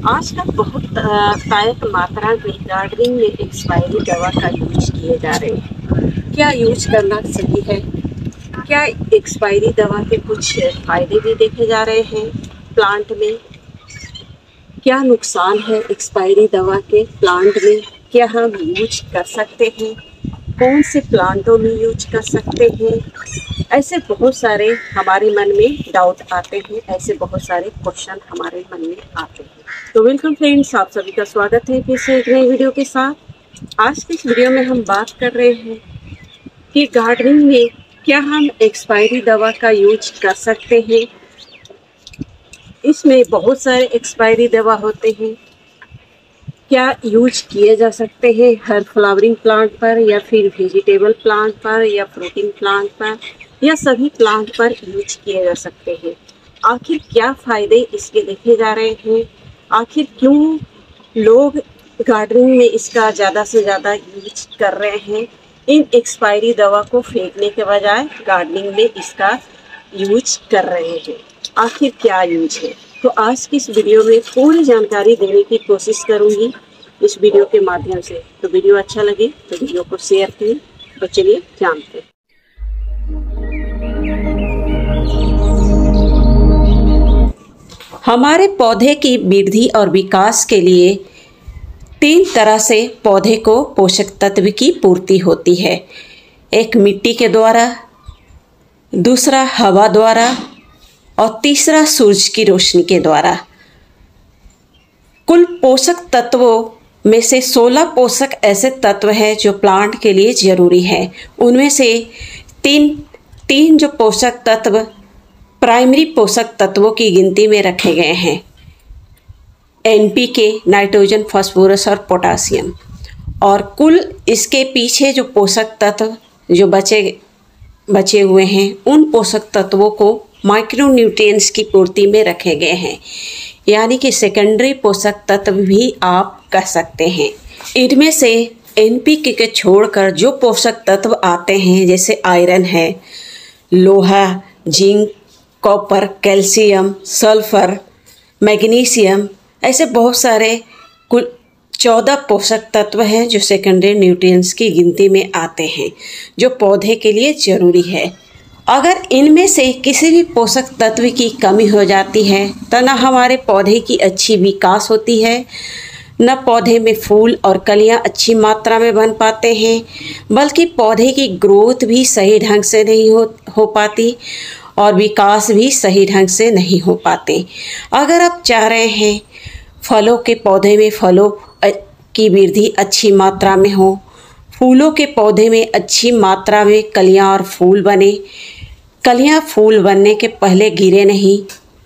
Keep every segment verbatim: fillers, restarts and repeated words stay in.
आजकल बहुत तायक मात्रा में गार्डनिंग में एक्सपायरी दवा का यूज किए जा रहे हैं। क्या यूज करना सही है? क्या एक्सपायरी दवा के कुछ फायदे भी देखे जा रहे हैं प्लांट में? क्या नुकसान है एक्सपायरी दवा के प्लांट में? क्या हम यूज कर सकते हैं? कौन से प्लांटों में यूज कर सकते हैं? ऐसे बहुत सारे हमारे मन में डाउट आते हैं, ऐसे बहुत सारे क्वेश्चन हमारे मन में आते हैं। तो वेलकम फ्रेंड्स, आप सभी का स्वागत है फिर से एक नई वीडियो के साथ। आज की इस वीडियो में हम बात कर रहे हैं कि गार्डनिंग में क्या हम एक्सपायरी दवा का यूज कर सकते हैं। इसमें बहुत सारे एक्सपायरी दवा होते हैं, क्या यूज किए जा सकते हैं हर फ्लावरिंग प्लांट पर या फिर वेजिटेबल प्लांट पर या फ्रूटिंग प्लांट पर या सभी प्लांट पर यूज किए जा सकते हैं। आखिर क्या फ़ायदे इसके देखे जा रहे हैं? आखिर क्यों लोग गार्डनिंग में इसका ज़्यादा से ज़्यादा यूज कर रहे हैं? इन एक्सपायरी दवा को फेंकने के बजाय गार्डनिंग में इसका यूज कर रहे हैं। आखिर क्या यूज है? तो आज की इस वीडियो में पूरी जानकारी देने की कोशिश करूंगी इस वीडियो के माध्यम से। तो वीडियो अच्छा लगे तो वीडियो को शेयर करें। तो चलिए जानते हैं। हमारे पौधे की वृद्धि और विकास के लिए तीन तरह से पौधे को पोषक तत्व की पूर्ति होती है। एक मिट्टी के द्वारा, दूसरा हवा द्वारा और तीसरा सूरज की रोशनी के द्वारा। कुल पोषक तत्वों में से सोलह पोषक ऐसे तत्व हैं जो प्लांट के लिए ज़रूरी है। उनमें से तीन तीन जो पोषक तत्व प्राइमरी पोषक तत्वों की गिनती में रखे गए हैं, N P K, nitrogen, phosphorus और पोटासियम। और कुल इसके पीछे जो पोषक तत्व जो बचे बचे हुए हैं, उन पोषक तत्वों को माइक्रो न्यूट्रिएंट्स की पूर्ति में रखे गए हैं, यानी कि सेकेंडरी पोषक तत्व भी आप कह सकते हैं। इनमें से एन पी के के छोड़कर जो पोषक तत्व आते हैं, जैसे आयरन है, लोहा, zinc, copper, calcium, sulphur, magnesium, ऐसे बहुत सारे कुल चौदह पोषक तत्व हैं जो सेकेंडरी न्यूट्रिएंट्स की गिनती में आते हैं, जो पौधे के लिए ज़रूरी है। अगर इनमें से किसी भी पोषक तत्व की कमी हो जाती है तो न हमारे पौधे की अच्छी विकास होती है, न पौधे में फूल और कलियां अच्छी मात्रा में बन पाते हैं, बल्कि पौधे की ग्रोथ भी सही ढंग से नहीं हो हो पाती और विकास भी सही ढंग से नहीं हो पाते। अगर आप चाह रहे हैं फलों के पौधे में फलों की वृद्धि अच्छी मात्रा में हो, फूलों के पौधे में अच्छी मात्रा में कलियां और फूल बने, कलियां फूल बनने के पहले गिरे नहीं,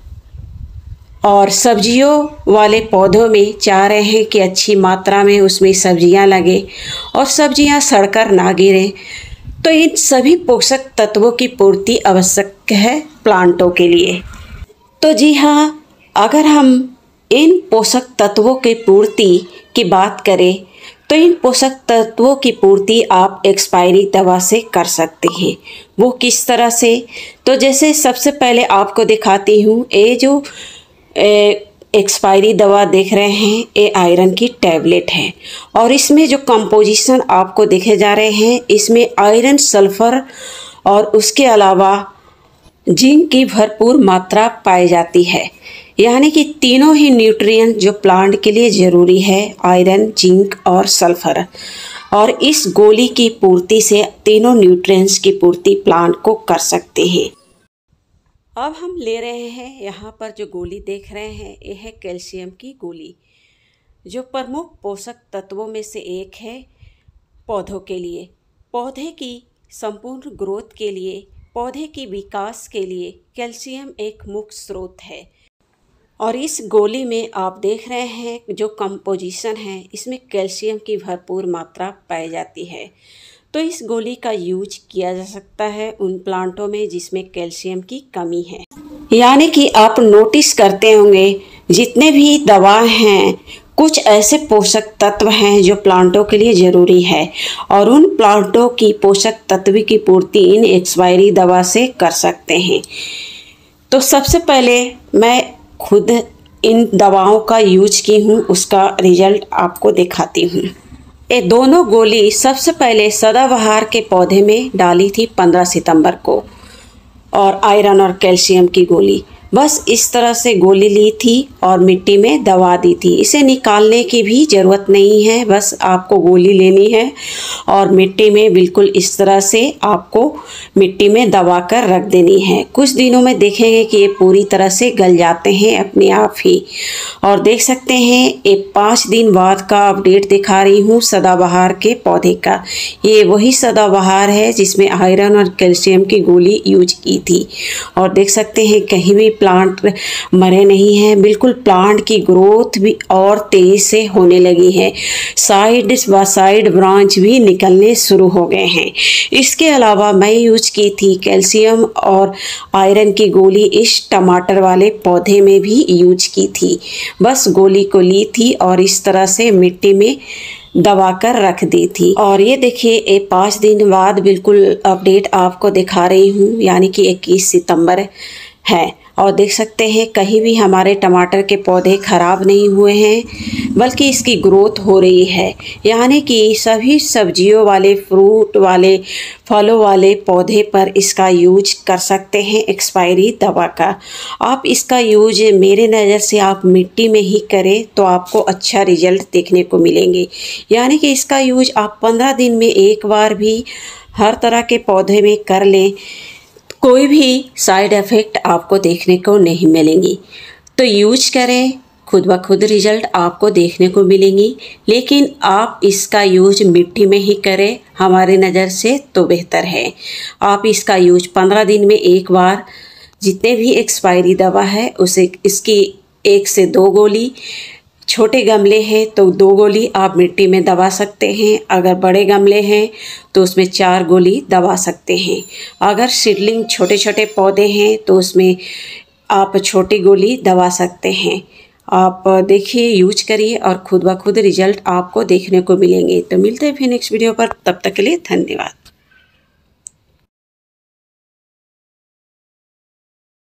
और सब्जियों वाले पौधों में चाह रहे हैं कि अच्छी मात्रा में उसमें सब्जियां लगे और सब्जियां सड़कर ना गिरें, तो इन सभी पोषक तत्वों की पूर्ति आवश्यक है प्लांटों के लिए। तो जी हाँ, अगर हम इन पोषक तत्वों की पूर्ति की बात करें तो इन पोषक तत्वों की पूर्ति आप एक्सपायरी दवा से कर सकते हैं। वो किस तरह से? तो जैसे सबसे पहले आपको दिखाती हूँ, ये जो एक्सपायरी दवा देख रहे हैं, ये आयरन की टैबलेट है और इसमें जो कंपोजिशन आपको देखे जा रहे हैं, इसमें आयरन, सल्फर और उसके अलावा जिंक की भरपूर मात्रा पाई जाती है, यानी कि तीनों ही न्यूट्रिएंट जो प्लांट के लिए ज़रूरी है, आयरन, जिंक और सल्फर। और इस गोली की पूर्ति से तीनों न्यूट्रिएंट्स की पूर्ति प्लांट को कर सकते हैं। अब हम ले रहे हैं, यहाँ पर जो गोली देख रहे हैं, ये है कैल्शियम की गोली, जो प्रमुख पोषक तत्वों में से एक है पौधों के लिए। पौधे की संपूर्ण ग्रोथ के लिए, पौधे की विकास के लिए कैल्शियम एक मुख्य स्रोत है। और इस गोली में आप देख रहे हैं जो कंपोजिशन है, इसमें कैल्शियम की भरपूर मात्रा पाई जाती है। तो इस गोली का यूज किया जा सकता है उन प्लांटों में जिसमें कैल्शियम की कमी है। यानी कि आप नोटिस करते होंगे जितने भी दवा हैं, कुछ ऐसे पोषक तत्व हैं जो प्लांटों के लिए ज़रूरी है और उन प्लांटों की पोषक तत्व की पूर्ति इन एक्सपायरी दवा से कर सकते हैं। तो सबसे पहले मैं खुद इन दवाओं का यूज की हूँ उसका रिजल्ट आपको दिखाती हूँ। ये दोनों गोली सबसे पहले सदाबहार के पौधे में डाली थी पंद्रह सितंबर को, और आयरन और कैल्शियम की गोली बस इस तरह से गोली ली थी और मिट्टी में दबा दी थी। इसे निकालने की भी ज़रूरत नहीं है, बस आपको गोली लेनी है और मिट्टी में बिल्कुल इस तरह से आपको मिट्टी में दबा कर रख देनी है। कुछ दिनों में देखेंगे कि ये पूरी तरह से गल जाते हैं अपने आप ही। और देख सकते हैं ये पाँच दिन बाद का अपडेट दिखा रही हूँ सदाबहार के पौधे का। ये वही सदाबहार है जिसमें आयरन और कैल्शियम की गोली यूज की थी। और देख सकते हैं कहीं भी प्लांट मरे नहीं हैं, बिल्कुल प्लांट की ग्रोथ भी और तेज से होने लगी है। साइड व साइड ब्रांच भी निकलने शुरू हो गए हैं। इसके अलावा मैं यूज की थी कैल्शियम और आयरन की गोली इस टमाटर वाले पौधे में भी यूज की थी। बस गोली को ली थी और इस तरह से मिट्टी में दबा कर रख दी थी। और ये देखिए ये पाँच दिन बाद बिल्कुल अपडेट आपको दिखा रही हूँ, यानी कि इक्कीस सितंबर है। और देख सकते हैं कहीं भी हमारे टमाटर के पौधे ख़राब नहीं हुए हैं, बल्कि इसकी ग्रोथ हो रही है। यानी कि सभी सब्जियों वाले, फ्रूट वाले, फलों वाले पौधे पर इसका यूज कर सकते हैं एक्सपायरी दवा का। आप इसका यूज मेरे नज़र से आप मिट्टी में ही करें तो आपको अच्छा रिजल्ट देखने को मिलेंगे। यानी कि इसका यूज आप पंद्रह दिन में एक बार भी हर तरह के पौधे में कर लें, कोई भी साइड इफ़ेक्ट आपको देखने को नहीं मिलेंगी। तो यूज करें, खुद ब खुद रिजल्ट आपको देखने को मिलेंगी। लेकिन आप इसका यूज मिट्टी में ही करें, हमारे नज़र से तो बेहतर है। आप इसका यूज पंद्रह दिन में एक बार, जितने भी एक्सपायरी दवा है उसे इसकी एक से दो गोली, छोटे गमले हैं तो दो गोली आप मिट्टी में दबा सकते हैं। अगर बड़े गमले हैं तो उसमें चार गोली दबा सकते हैं। अगर सीडलिंग छोटे छोटे पौधे हैं तो उसमें आप छोटी गोली दबा सकते हैं। आप देखिए, यूज करिए और खुद ब खुद रिजल्ट आपको देखने को मिलेंगे। तो मिलते हैं फिर नेक्स्ट वीडियो पर, तब तक के लिए धन्यवाद।